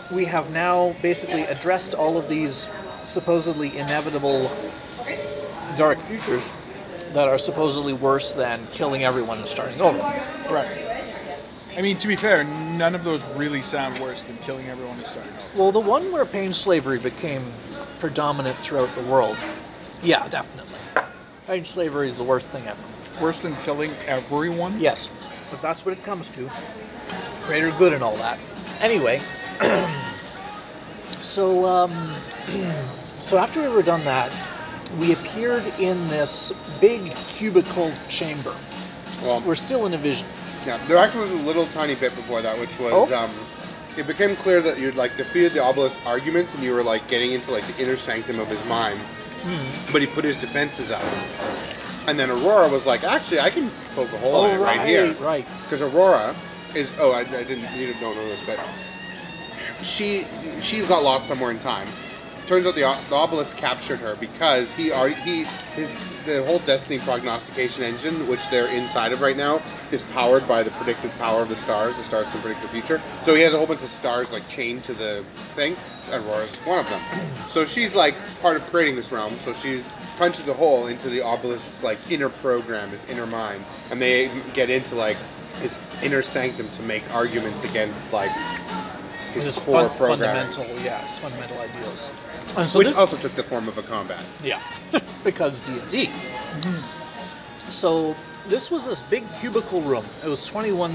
we have now basically addressed all of these supposedly inevitable dark futures that are supposedly worse than killing everyone and starting over. Right. I mean, to be fair, none of those really sound worse than killing everyone and starting over. Well, the one where pain slavery became predominant throughout the world, yeah, definitely. Pain slavery is the worst thing ever. Worse than killing everyone? Yes, but that's what it comes to. Greater good and all that. Anyway, so after we were done that, we appeared in this big cubicle chamber. Well, We're still in a vision. Yeah, there actually was a little tiny bit before that, which was it became clear that you'd like defeated the Obelisk arguments and you were like getting into like the inner sanctum of his mind. But he put his defenses up. And then Aurora was like, actually, I can poke a hole in it right here. Right. Because Aurora is, I didn't, you don't know this, but she got lost somewhere in time. Turns out the Obelisk captured her because the whole Destiny prognostication engine, which they're inside of right now, is powered by the predictive power of the stars. The stars can predict the future. So he has a whole bunch of stars like chained to the thing. Aurora's one of them. So she's like part of creating this realm. So she punches a hole into the Obelisk's like inner program, his inner mind, and they get into like his inner sanctum to make arguments against like his core programming. Fundamental ideals. And so which also took the form of a combat. Yeah, because D&D. Mm-hmm. So this was this big cubicle room. It was 21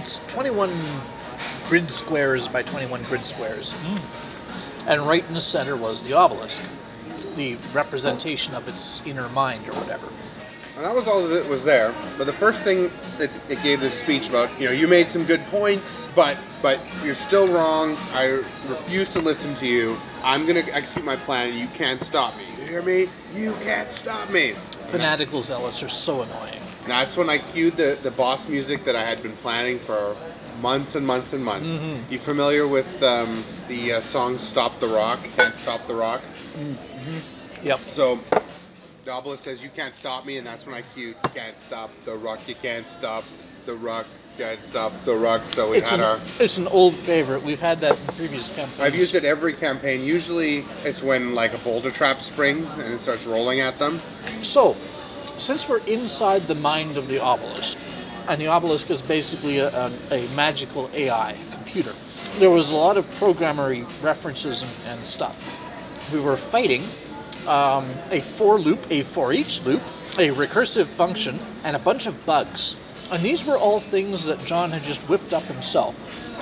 grid squares by 21 grid squares. And right in the center was the Obelisk, the representation of its inner mind or whatever. And that was all that was there. But the first thing that it gave this speech about, you made some good points, but you're still wrong. I refuse to listen to you. I'm going to execute my plan, and you can't stop me. You hear me? You can't stop me. Fanatical zealots are so annoying. And that's when I cued the boss music that I had been planning for months and months and months. Mm-hmm. You familiar with the song Stop the Rock? Can't Stop the Rock? Mm-hmm. Yep. So the Obelisk says, you can't stop me, and that's when I cued, can't stop the rock, you can't stop the rock, can't stop the rock. So it's an old favorite. We've had that in previous campaigns. I've used it every campaign. Usually it's when like a boulder trap springs and it starts rolling at them. So, since we're inside the mind of the Obelisk, and the Obelisk is basically a magical AI computer, there was a lot of programmery references and stuff. We were fighting a for loop, a for each loop, a recursive function, and a bunch of bugs. And these were all things that John had just whipped up himself.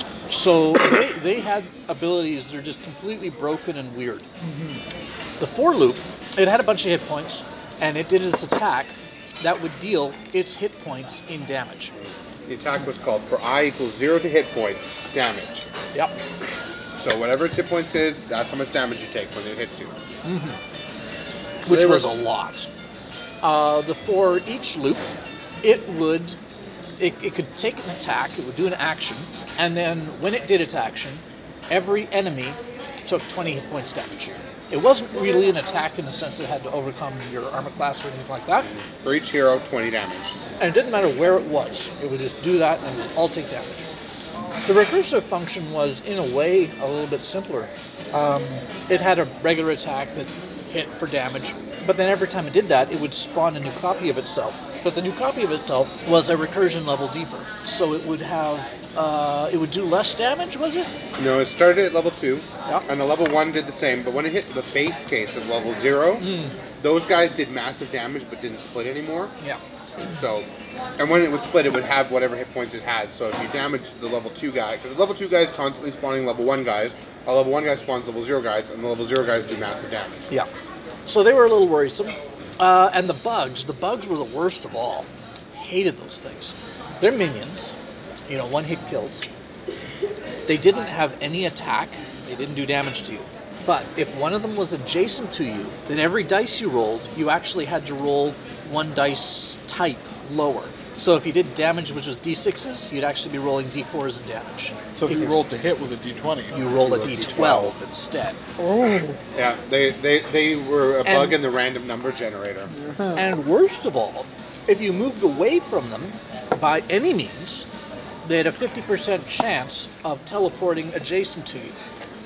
So they had abilities that are just completely broken and weird. Mm-hmm. The for loop, it had a bunch of hit points, and it did its attack that would deal its hit points in damage. The attack was called for I equals 0 to hit points, damage. Yep. So whatever its hit points is, that's how much damage you take when it hits you. Mm-hmm. Which was a lot. The for each loop, it could take an attack, it would do an action, and then when it did its action, every enemy took 20 hit points damage. It wasn't really an attack in the sense that it had to overcome your armor class or anything like that. For each hero, 20 damage. And it didn't matter where it was, it would just do that and it would all take damage. The recursive function was, in a way, a little bit simpler. It had a regular attack that hit for damage, but then every time it did that, it would spawn a new copy of itself. But the new copy of itself was a recursion level deeper, so it would have, it would do less damage, was it? No, it started at level 2, yep. And the level 1 did the same, but when it hit the base case of level 0, those guys did massive damage but didn't split anymore. Yeah. So, and when it would split, it would have whatever hit points it had. So if you damage the level 2 guy, because the level 2 guy is constantly spawning level 1 guys, a level 1 guy spawns level 0 guys, and the level 0 guys do massive damage. Yeah. So they were a little worrisome. And the bugs were the worst of all. Hated those things. They're minions, one-hit kills. They didn't have any attack. They didn't do damage to you. But if one of them was adjacent to you, then every dice you rolled, you actually had to roll one dice type lower. So if you did damage, which was D6s, you'd actually be rolling D4s in damage. So if you rolled to hit with a D20, you roll a D12 instead. Oh. Yeah, they were a bug in the random number generator. And worst of all, if you moved away from them by any means, they had a 50% chance of teleporting adjacent to you.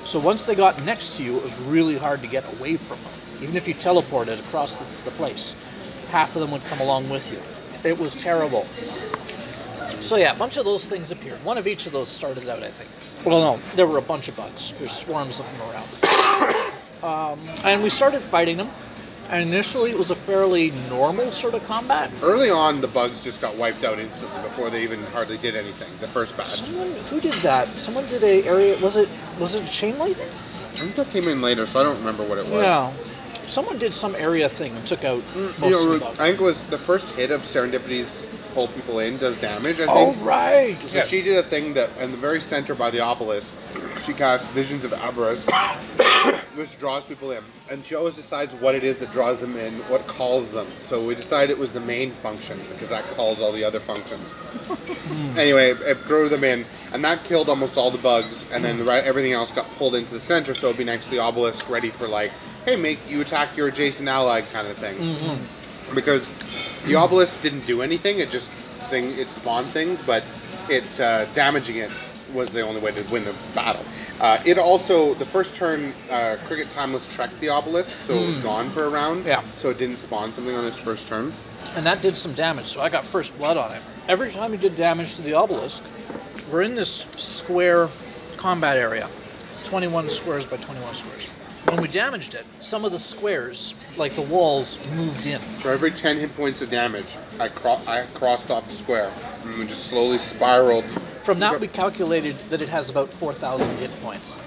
So once they got next to you, it was really hard to get away from them. Even if you teleported across the place, half of them would come along with you. It was terrible. So yeah, a bunch of those things appeared. One of each of those started out, I think. Well, no, there were a bunch of bugs. There's swarms of them around. And we started fighting them. And initially, it was a fairly normal sort of combat. Early on, the bugs just got wiped out instantly before they even hardly did anything. The first batch. Who did that? Someone did a area. Was it a chain lightning? I think that came in later, so I don't remember what it was. Yeah. Someone did some area thing and took out most of the bugs. I think it was the first hit of Serendipity's pull people in does damage, I think. Oh, right. So she did a thing that, in the very center by the Obelisk, she cast Visions of Avarice, which draws people in. And she always decides what it is that draws them in, what calls them. So we decided it was the main function, because that calls all the other functions. Anyway, it drew them in, and that killed almost all the bugs, and then everything else got pulled into the center, so it'd be next to the Obelisk, ready for like, hey, make you attack your adjacent ally kind of thing. Because the Obelisk didn't do anything, it spawned things, but damaging it was the only way to win the battle. It also, the first turn, Cricket Timeless trekked the Obelisk, so it was gone for a round. Yeah. So it didn't spawn something on its first turn. And that did some damage, so I got first blood on it. Every time you did damage to the Obelisk, we're in this square combat area, 21 squares by 21 squares. When we damaged it, some of the squares, like the walls, moved in. For every 10 hit points of damage, I crossed off the square and we just slowly spiraled. From that, we calculated that it has about 4,000 hit points.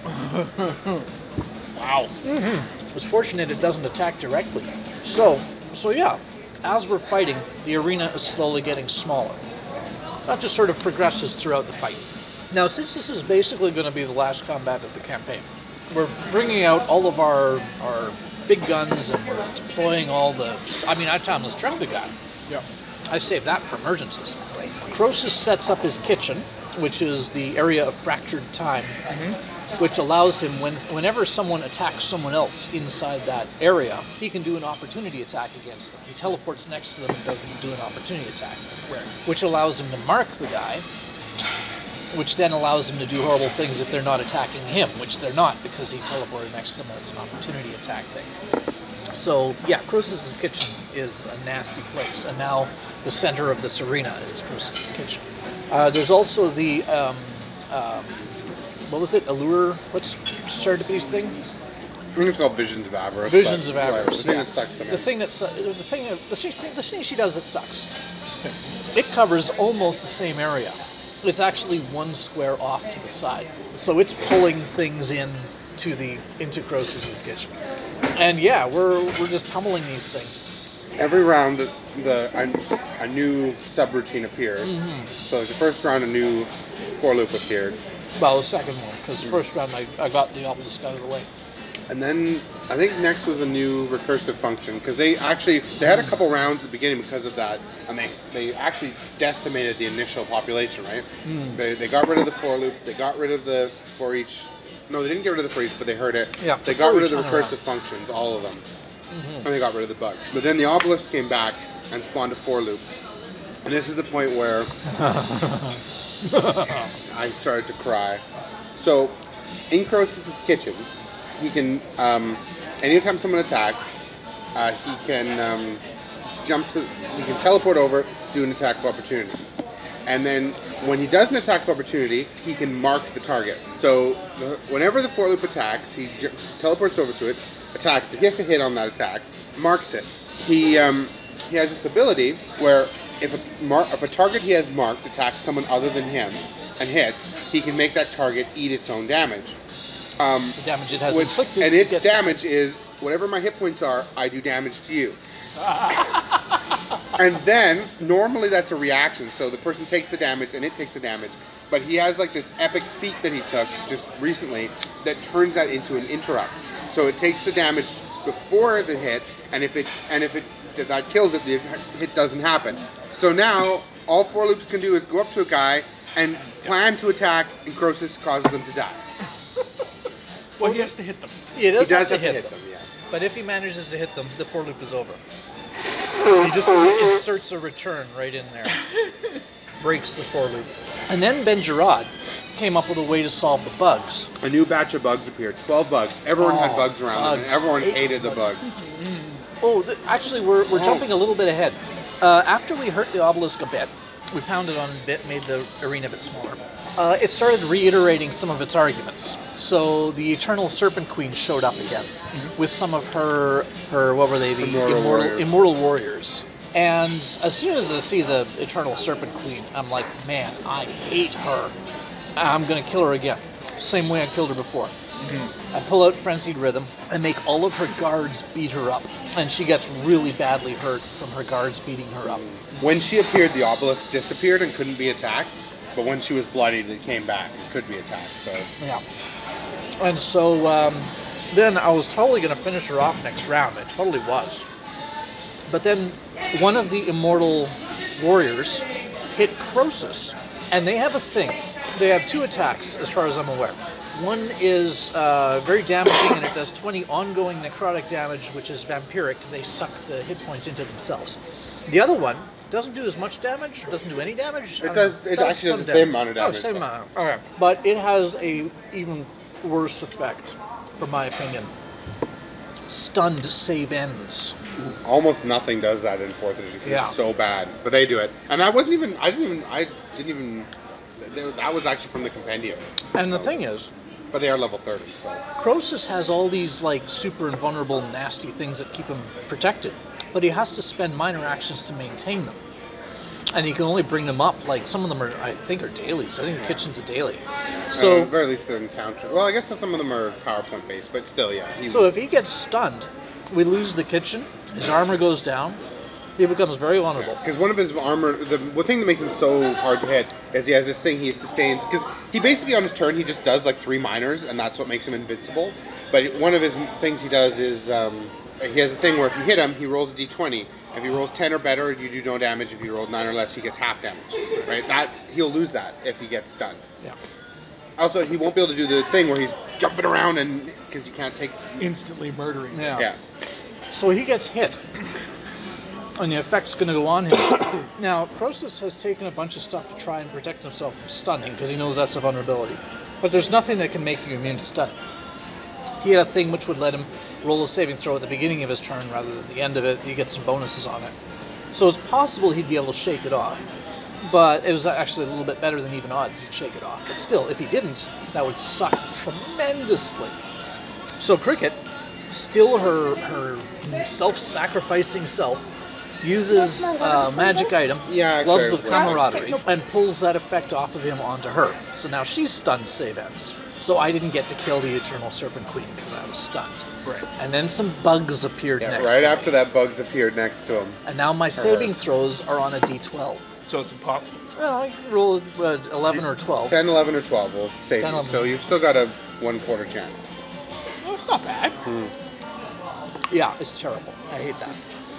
Wow. I was fortunate it doesn't attack directly. So yeah, as we're fighting, the arena is slowly getting smaller. That just sort of progresses throughout the fight. Now, since this is basically going to be the last combat of the campaign, we're bringing out all of our big guns and we're deploying all the... I timeless trekked the guy. Yeah. I saved that for emergencies. Croesus sets up his kitchen, which is the area of fractured time, which allows him, whenever someone attacks someone else inside that area, he can do an opportunity attack against them. He teleports next to them and doesn't do an opportunity attack, which allows him to mark the guy, which then allows him to do horrible things if they're not attacking him, which they're not because he teleported next to them as an opportunity attack thing. So, yeah, Croesus' kitchen is a nasty place, and now the center of this arena is Croesus' kitchen. There's also the, what was it, Allure, what's Serendipity's thing? I think it's called Visions of Avarice. Visions of Avarice, the thing that sucks to me. The thing she does that sucks. It covers almost the same area. It's actually one square off to the side. So it's pulling things into Croesus' kitchen. And yeah, we're just pummeling these things. Every round, a new subroutine appears. So the first round, a new for loop appeared. Well, the second one, because the first round I got the Obelisk out of the way. And then I think next was a new recursive function, because they had a couple rounds at the beginning because of that, and they actually decimated the initial population, right? They got rid of the for loop, they got rid of the for each. No, they didn't get rid of the for each, but they heard it. Yeah, they got rid of the recursive functions, all of them, and they got rid of the bugs. But then the Obelisk came back and spawned a for loop, and this is the point where I started to cry. So in Croesus' kitchen, he can, anytime someone attacks, he can he can teleport over, do an attack of opportunity. And then when he does an attack of opportunity, he can mark the target. So whenever the for loop attacks, he teleports over to it, attacks it. He has to hit on that attack, marks it. He has this ability where if a target he has marked attacks someone other than him and hits, he can make that target eat its own damage. The damage it has inflicted. And its damage is, whatever my hit points are, I do damage to you. And then, normally that's a reaction, so the person takes the damage and it takes the damage. But he has like this epic feat that he took just recently that turns that into an interrupt. So it takes the damage before the hit, and if that kills it, the hit doesn't happen. So now, all for loops can do is go up to a guy and plan to attack, and Croesus causes them to die. Well, he has to hit them. He does have to hit hit them, yes. But if he manages to hit them, the for loop is over. He just inserts a return right in there. breaks the 4-loop. And then Ben Gerard came up with a way to solve the bugs. A new batch of bugs appeared. 12 bugs. Everyone had bugs around them, and bugs. everyone hated the bugs. Oh, actually, we're jumping a little bit ahead. After we hurt the obelisk a bit, we pounded on it a bit, made the arena a bit smaller. It started reiterating some of its arguments. So the Eternal Serpent Queen showed up again with some of her what were they? The Immortal Warriors. And as soon as I see the Eternal Serpent Queen, I'm like, man, I hate her. I'm going to kill her again. Same way I killed her before. I pull out Frenzied Rhythm and make all of her guards beat her up. And she gets really badly hurt from her guards beating her up. When she appeared, the obelisk disappeared and couldn't be attacked. But when she was bloodied, it came back and could be attacked. So yeah. And so then I was totally going to finish her off next round. I totally was. But then one of the Immortal Warriors hit Croesus. And they have a thing. They have 2 attacks, as far as I'm aware. One is very damaging, and it does 20 ongoing necrotic damage, which is vampiric. They suck the hit points into themselves. The other one doesn't do as much damage, doesn't do any damage. It does. It actually does the same amount of damage. Oh, same amount. Okay. But it has a even worse effect, from my opinion. Stunned save ends. Almost nothing does that in 4th edition. It's so bad, but they do it. And I didn't even. That was actually from the compendium. And the thing is, but they are level 30. So Croesus has all these like super invulnerable, nasty things that keep him protected, but he has to spend minor actions to maintain them. And he can only bring them up, like some of them are, I think, are dailies. I think the kitchen's a daily. So at the very least they're encountered. Well, I guess some of them are PowerPoint based, but still, yeah. So if he gets stunned, we lose the kitchen. His armor goes down. He becomes very vulnerable. Because one of his armor, the thing that makes him so hard to hit is he has this thing he sustains. Because he basically on his turn he just does like 3 minors, and that's what makes him invincible. But one of his things he does is he has a thing where if you hit him, he rolls a d20. If he rolls 10 or better, you do no damage. If you roll 9 or less, he gets half damage. Right? He'll lose that if he gets stunned. Yeah. Also, he won't be able to do the thing where he's jumping around and because you can't take instantly murdering. Yeah. So he gets hit. And the effect's going to go on him. Now, Croesus has taken a bunch of stuff to try and protect himself from stunning, because he knows that's a vulnerability. But there's nothing that can make you immune to stunning. He had a thing which would let him roll a saving throw at the beginning of his turn rather than the end of it. You get some bonuses on it. So it's possible he'd be able to shake it off. But it was actually a little bit better than even odds he'd shake it off. But still, if he didn't, that would suck tremendously. So Cricket, still her self-sacrificing self, uses a magic item, Gloves of Camaraderie, and pulls that effect off of him onto her. So now she's stunned save ends. So I didn't get to kill the Eternal Serpent Queen because I was stunned. Right. And then some bugs appeared next right to after me. that, bugs appeared next to him. And now my saving throws are on a d12. So it's impossible. Well, I can roll 11 or 12. 10, 11, or 12 will save 10, you. So you've still got a 1/4 chance. Well, it's not bad. Yeah, it's terrible. I hate that.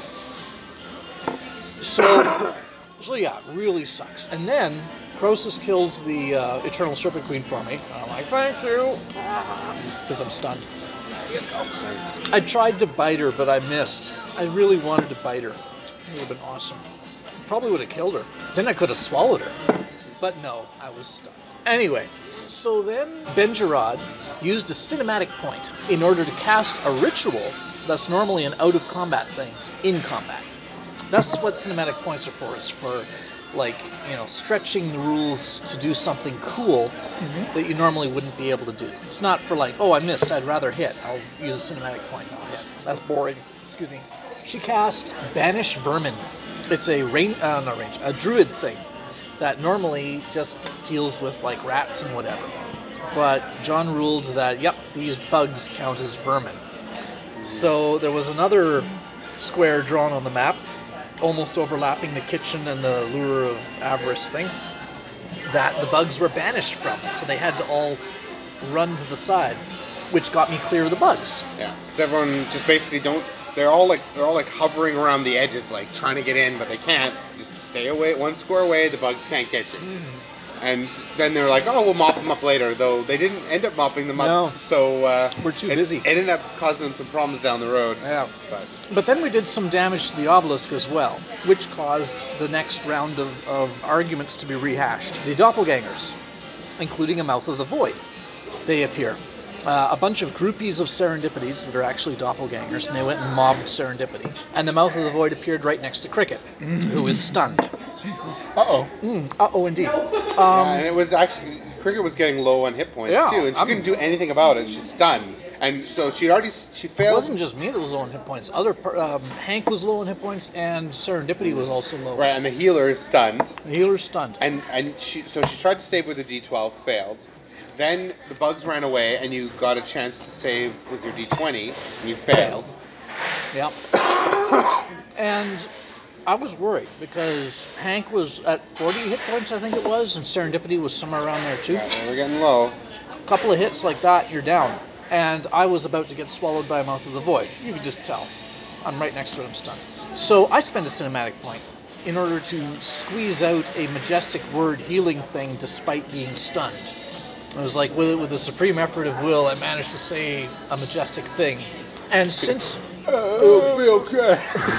So yeah, really sucks. And then Croesus kills the Eternal Serpent Queen for me. I'm like, thank you, because I'm stunned. Nice. I tried to bite her, but I missed. I really wanted to bite her. It would have been awesome. Probably would have killed her. Then I could have swallowed her. But no, I was stunned. Anyway, so then Ben Gerard used a cinematic point in order to cast a ritual that's normally an out-of-combat thing in combat. That's what cinematic points are for, is for, like, stretching the rules to do something cool that you normally wouldn't be able to do. It's not for like, oh, I missed, I'd rather hit. I'll use a cinematic point and I'll hit. That's boring. Excuse me. She cast Banish Vermin. It's a a druid thing that normally just deals with, like, rats and whatever. But John ruled that, yep, these bugs count as vermin. So there was another square drawn on the map, almost overlapping the kitchen and the Lure of Avarice thing, that the bugs were banished from. So they had to all run to the sides, which got me clear of the bugs. Yeah, because everyone just basically they're all like hovering around the edges, like trying to get in, but they can't. Just stay away, one square away, the bugs can't get you. And then they're like, oh, we'll mop them up later, though they didn't end up mopping them up. No. So We're too busy. It ended up causing them some problems down the road. Yeah. But then we did some damage to the obelisk as well, which caused the next round of arguments to be rehashed. The doppelgangers, including a Mouth of the Void, they appear. A bunch of groupies of Serendipities that are actually doppelgangers, and they went and mobbed Serendipity. And the Mouth of the Void appeared right next to Cricket, who is stunned. Uh-oh. Uh-oh, indeed. Yeah, and it was actually, Cricket was getting low on hit points, too, and she couldn't do anything about it. She's stunned. And so she failed. It wasn't just me that was low on hit points. Hank was low on hit points, and Serendipity was also low. Right, and the healer is stunned. The healer's stunned. And she tried to save with a D12, failed. Then the bugs ran away, and you got a chance to save with your D20, and you failed. Yep. And I was worried because Hank was at 40 hit points, I think it was, and Serendipity was somewhere around there too. Yeah, they were getting low. A couple of hits like that, you're down. And I was about to get swallowed by a Mouth of the Void. You could just tell. I'm right next to it, I'm stunned. So I spent a cinematic point in order to squeeze out a majestic word healing thing despite being stunned. It was like, with a supreme effort of will, I managed to say a majestic thing. And since... It'll be okay.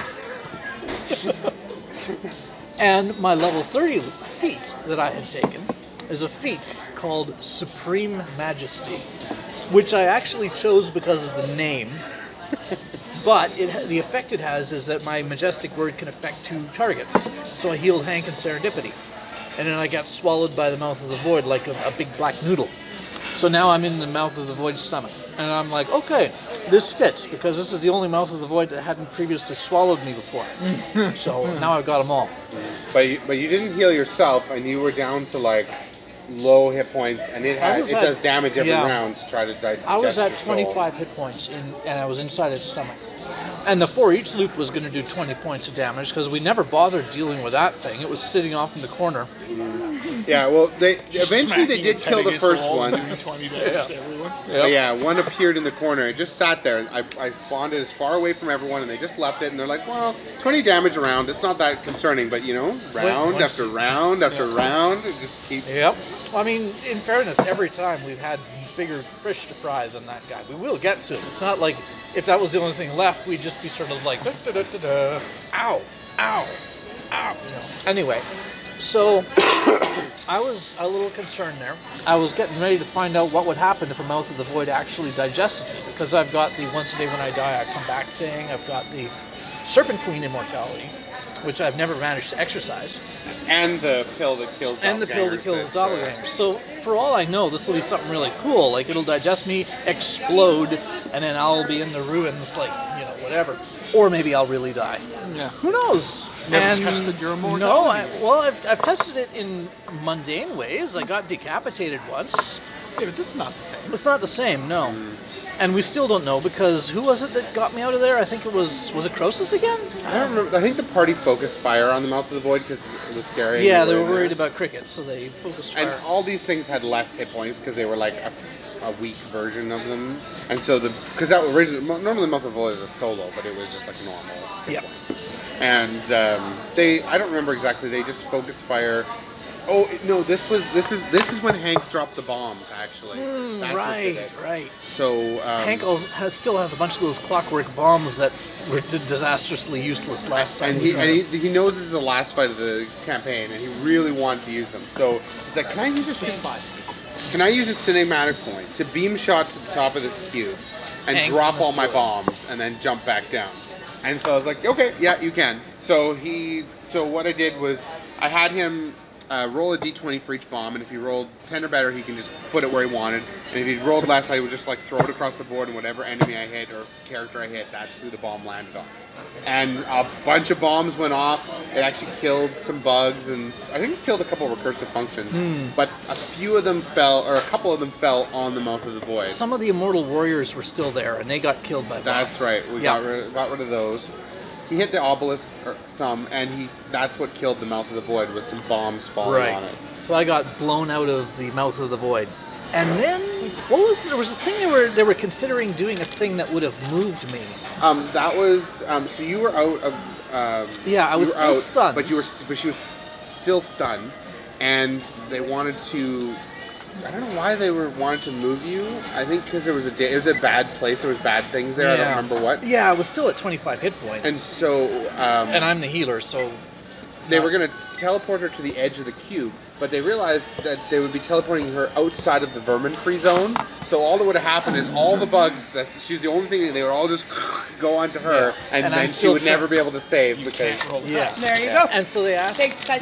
And my level 30 feat that I had taken is a feat called Supreme Majesty, which I actually chose because of the name. But the effect it has is that my majestic word can affect 2 targets. So I healed Hank and Serendipity. And then I got swallowed by the Mouth of the Void like a big black noodle. So now I'm in the Mouth of the Void's stomach. And I'm like, okay, this fits, because this is the only Mouth of the Void that hadn't previously swallowed me before. So now I've got them all. But you didn't heal yourself, and you were down to like low hit points, and it does damage every round to try to digest. I was at your 25 hit points, and I was inside its stomach. And the 4-each loop was going to do 20 points of damage, because we never bothered dealing with that thing. It was sitting off in the corner. Yeah, well, they eventually they did kill the first one. Doing 20 damage to everyone. But yeah, one appeared in the corner. It just sat there. I spawned it as far away from everyone, and they just left it. And they're like, well, 20 damage around. It's not that concerning. But, round after round after round, it just keeps... Yep. Well, I mean, in fairness, every time we've had bigger fish to fry than that guy. We will get to it. It's not like if that was the only thing left, we'd just be sort of like, da-da-da-da-da, ow, ow, ow. Anyway, so I was a little concerned there. I was getting ready to find out what would happen if a Mouth of the Void actually digested me, because I've got the once a day when I die I come back thing. I've got the Serpent Queen immortality, which I've never managed to exercise. And the pill that kills doppelgangers. So, for all I know, this will be something really cool. Like, it'll digest me, explode, and then I'll be in the ruins, like, whatever. Or maybe I'll really die. Yeah. Who knows? Never tested your immortality? No, I've tested it in mundane ways. I got decapitated once. Yeah, but this is not the same. It's not the same, no. And we still don't know, because who was it that got me out of there? I think it was it Croesus again? I don't remember. I think the party focused fire on the Mouth of the Void because it was scary. Yeah, they were worried about Cricket, so they focused fire. And all these things had less hit points because they were like a weak version of them. And so because that originally, normally the Mouth of the Void is a solo, but it was just like normal hit points. And I don't remember exactly. They just focused fire. Oh no! This is when Hank dropped the bombs. Actually, that's right. So Hank still has a bunch of those clockwork bombs that were disastrously useless last time. And he knows this is the last fight of the campaign, and he really wanted to use them. So he's like, "Can I use a cinematic point to beam shot to the top of this cube and Hank drop all my bombs and then jump back down?" And so I was like, "Okay, yeah, you can." So what I did was I had him roll a d20 for each bomb, and if he rolled 10 or better, he can just put it where he wanted. And if he rolled less, I would just like throw it across the board, and whatever enemy I hit or character I hit, that's who the bomb landed on. And a bunch of bombs went off. It actually killed some bugs, and I think it killed a couple of recursive functions. But a couple of them fell on the Mouth of the Void. Some of the Immortal Warriors were still there, and they got killed by bombs. That's right. We got rid of those. He hit the Obelisk and that's what killed the Mouth of the Void, was some bombs falling on it. So I got blown out of the Mouth of the Void. And then, there was a thing they were considering doing a thing that would have moved me. That was, so you were out of, I was still stunned. But she was still stunned. and they wanted to. I don't know why they wanted to move you. I think because it was a bad place. There was bad things there. I don't remember what. Yeah, I was still at 25 hit points. And so. And I'm the healer, so. They were going to teleport her to the edge of the cube, but they realized that they would be teleporting her outside of the vermin-free zone. So all that would have happened is all the bugs, that she's the only thing, they would all just go onto her, and then she would never be able to save because. Yeah. There you go. And so they asked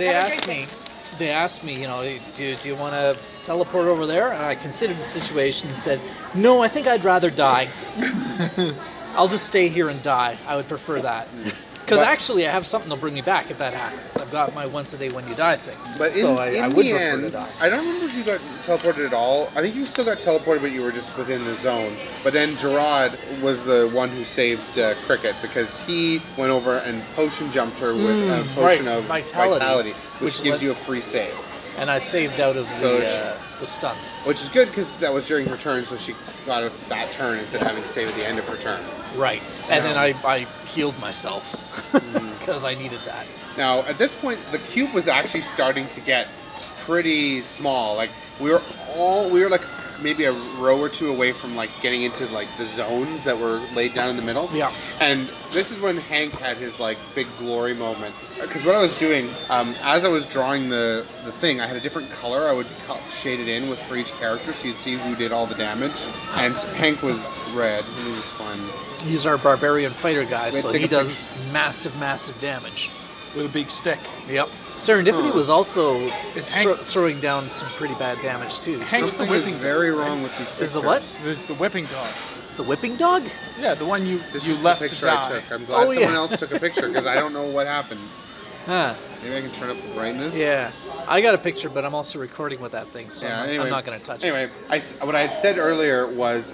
me, do you want to teleport over there? And I considered the situation and said, no, I think I'd rather die. I'll just stay here and die. I would prefer that. Because actually, I have something to bring me back if that happens. I've got my once a day when you die thing. But I would the prefer end, to die. I don't remember if you got teleported at all. I think you still got teleported, but you were just within the zone. But then Gerard was the one who saved Cricket because he went over and potion jumped her with a potion of vitality, which gives you a free save. And I saved out of the stunned. Which is good because that was during her turn, so she got that turn instead of having to save at the end of her turn. Right. And then I healed myself because I needed that. Now, at this point, the cube was actually starting to get pretty small. Like, we were like maybe a row or two away from like getting into like the zones that were laid down in the middle. Yeah. And this is when Hank had his like big glory moment. Because what I was doing, as I was drawing the thing, I had a different color I would shade it in with for each character, so you'd see who did all the damage. And Hank was red, and he was fun. He's our barbarian fighter guy, so he does massive, massive damage. With a big stick. Yep. Serendipity was also throwing down some pretty bad damage too. Hank's the whipping dog. Very wrong with these pictures. Is the what? There's the whipping dog. The whipping dog? Yeah, the one you the left to picture die. I took. I'm glad someone else took a picture because I don't know what happened. Huh. Maybe I can turn up the brightness. Yeah. I got a picture, but I'm also recording with that thing, so I'm not going to touch it. Anyway, what I had said earlier was,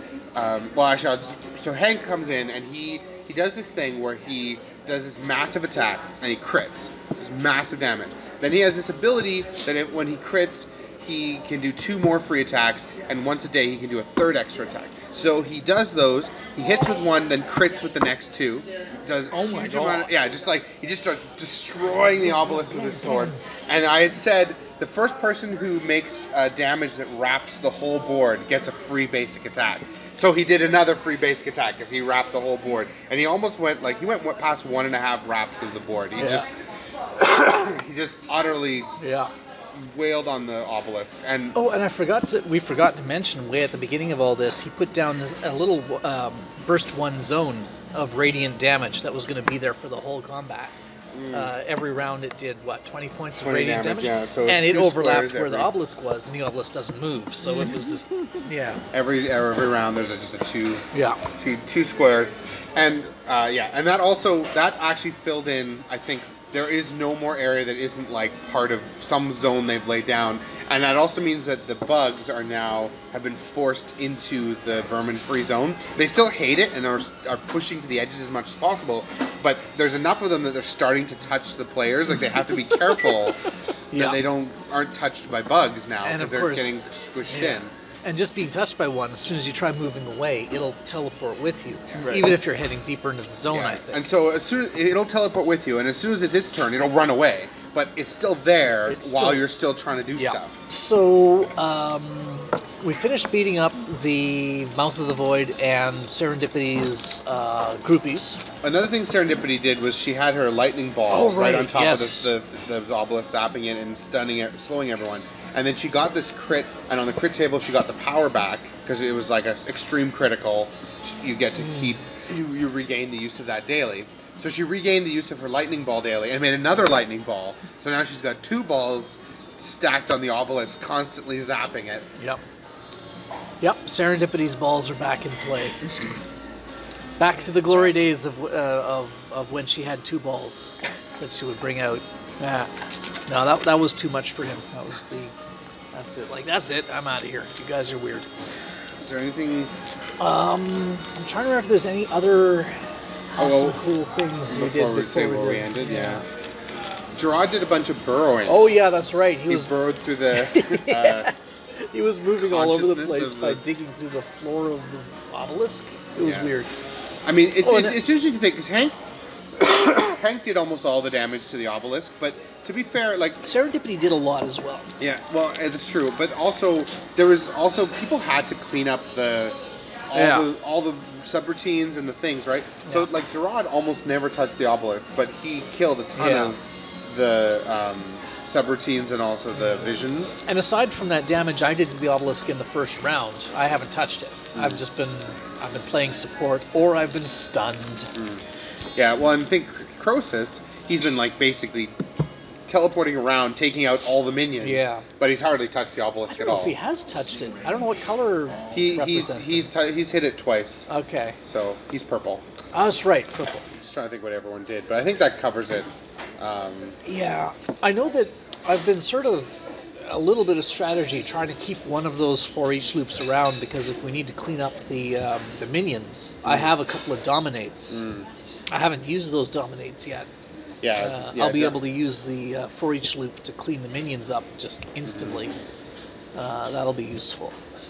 so Hank comes in and he does this thing where he does this massive attack and he crits. This massive damage. Then he has this ability that when he crits, he can do 2 more free attacks, and once a day he can do a 3rd extra attack. So he does those. He hits with 1, then crits with the next 2. Does a huge amount of, he just starts destroying the obelisk with his sword. And I had said the first person who makes damage that wraps the whole board gets a free basic attack. So he did another free basic attack because he wrapped the whole board, and he almost went past 1.5 wraps of the board. He just utterly wailed on the obelisk. And we forgot to mention way at the beginning of all this, he put down a little burst 1 zone of radiant damage that was going to be there for the whole combat. Every round it did 20 points of radiant damage? Yeah, so and it overlapped where the obelisk was, and the obelisk doesn't move, so it was just every round there's just a 2 two squares, and and that actually filled in. I think there is no more area that isn't like part of some zone they've laid down, and that also means that the bugs have been forced into the vermin-free zone. They still hate it and are pushing to the edges as much as possible, but there's enough of them that they're starting to touch the players. Like, they have to be careful that they aren't touched by bugs now, because they're getting squished in. And just being touched by one, as soon as you try moving away, it'll teleport with you, even if you're heading deeper into the zone, I think. And so it'll teleport with you, and as soon as it's its turn, it'll run away. But it's still there while you're still trying to do stuff. So we finished beating up the Mouth of the Void and Serendipity's groupies. Another thing Serendipity did was she had her lightning ball right on top of the obelisk, zapping it and slowing everyone. And then she got this crit, and on the crit table she got the power back, because it was like an extreme critical. You get to keep, you regain the use of that daily. So she regained the use of her lightning ball daily and made another lightning ball. So now she's got 2 balls stacked on the obelisk, constantly zapping it. Yep, Serendipity's balls are back in play. Back to the glory days of when she had 2 balls that she would bring out. No, that was too much for him. That's it. That's it. I'm out of here. You guys are weird. Is there anything? I'm trying to remember if there's any other awesome, cool things we did before we ended. Yeah. Gerard did a bunch of burrowing. Oh yeah, that's right. He burrowed through the. Yes. He was moving all over the place by digging through the floor of the obelisk. It was weird. I mean, it's interesting to think, because Hank Hank did almost all the damage to the obelisk, but to be fair, like Serendipity did a lot as well. yeah, well, it's true, but also there was also people had to clean up all the subroutines and the things, right? Yeah. So like Gerard almost never touched the obelisk, but he killed a ton of the subroutines and also the visions. And aside from that damage I did to the obelisk in the first round, I haven't touched it. I've been playing support, or I've been stunned. Yeah, well, and I think Croesus, he's been like basically teleporting around, taking out all the minions. Yeah. But he's hardly touched the obelisk I at don't know all. if he has touched it. I don't know what color represents it. He's hit it twice. Okay. So he's purple. Oh, that's right, purple. Just trying to think what everyone did, but I think that covers it. Yeah, I know that I've been sort of a little bit of strategy trying to keep one of those 4-each loops around, because if we need to clean up the minions, I have a couple of dominates. I haven't used those dominates yet. Yeah, I'll be able to use the 4-each loop to clean the minions up just instantly. That'll be useful.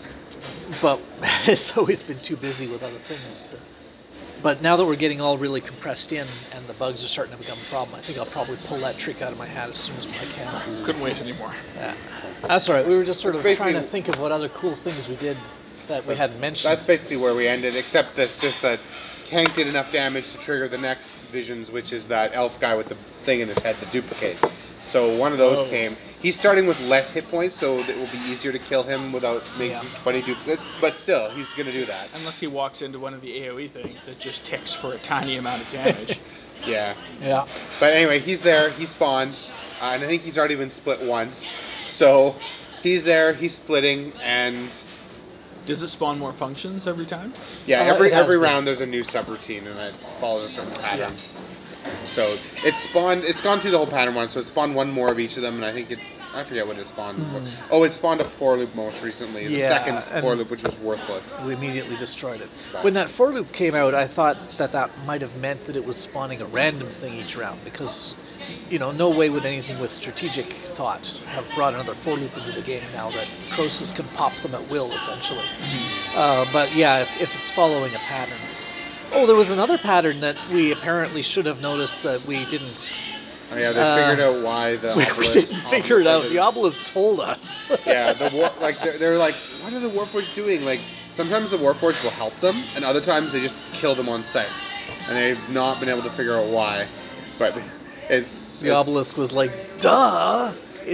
But it's always been too busy with other things to... But now that we're getting all really compressed in and the bugs are starting to become a problem, I think I'll probably pull that trick out of my hat as soon as I can. Couldn't wait anymore. Yeah. That's all right. We were just sort of trying to think of what other cool things we did that we hadn't mentioned. That's basically where we ended, except that's just that Hank did enough damage to trigger the next visions, which is that elf guy with the thing in his head that duplicates. So one of those came. He's starting with less hit points, so it will be easier to kill him without making 20 duplicates. But still, he's going to do that. Unless he walks into one of the AoE things that just ticks for a tiny amount of damage. Yeah. But anyway, he's there. He spawned. And I think he's already been split once. So he's there. He's splitting. And does it spawn more functions every time? Yeah, every round there's a new subroutine, and it follows a certain pattern. Yeah. So it's gone through the whole pattern once, so it spawned one more of each of them, and I forget what it spawned. Oh, it spawned a 4-loop most recently, the second 4-loop, which was worthless. We immediately destroyed it. Right. When that 4-loop came out, I thought that might have meant that it was spawning a random thing each round, because, no way would anything with strategic thought have brought another 4-loop into the game now that Croesus can pop them at will, essentially. But yeah, if it's following a pattern. Oh, there was another pattern that we apparently should have noticed that we didn't. Oh yeah, they figured out why the obelisk. We didn't figure it out. The obelisk told us. Yeah, they're like, what are the Warforged doing? Like, sometimes the Warforged will help them, and other times they just kill them on sight, and they've not been able to figure out why. But the obelisk was like, duh!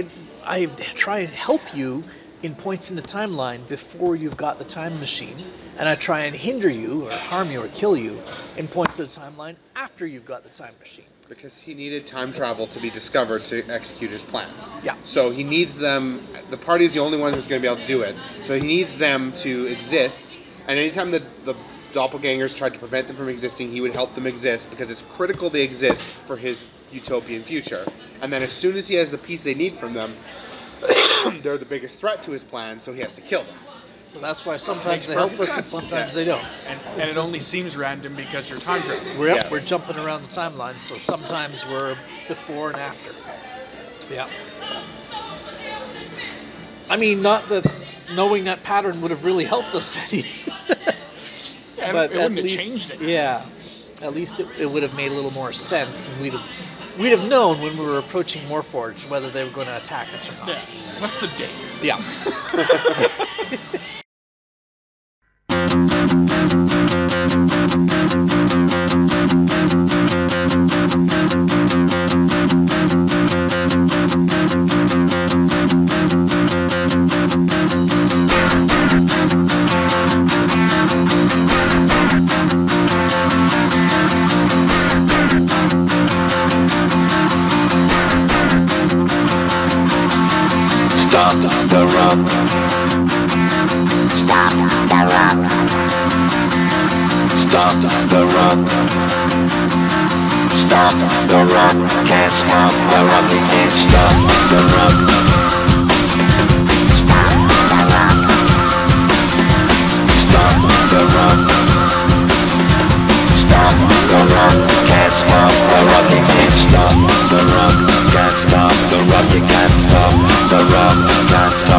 I try and help you in points in the timeline before you've got the time machine, and I try and hinder you or harm you or kill you in points of the timeline after you've got the time machine. Because he needed time travel to be discovered to execute his plans. Yeah. So he needs them. The party's the only one who's going to be able to do it. So he needs them to exist. And anytime the doppelgangers tried to prevent them from existing, he would help them exist because it's critical they exist for his utopian future. And then as soon as he has the piece they need from them, they're the biggest threat to his plan, so he has to kill them. So that's why sometimes they help us and sometimes they don't. And it only seems random because you're time traveling. We're jumping around the timeline, so sometimes we're before and after. Yeah. I mean, not that knowing that pattern would have really helped us any. But it wouldn't have changed it. Yeah. At least it would have made a little more sense, and we'd have known when we were approaching Warforged whether they were going to attack us or not. Yeah. What's the date? Yeah. Stop the rock. Stop the rock. Stop the rock. Stop the rock. Can't stop the rock. You can't stop the rock. Stop the rock. Stop the rock. Stop the rock. Can't stop the rock. You can't stop the rock. Can't stop the rock. You can't stop the rock. Can't stop.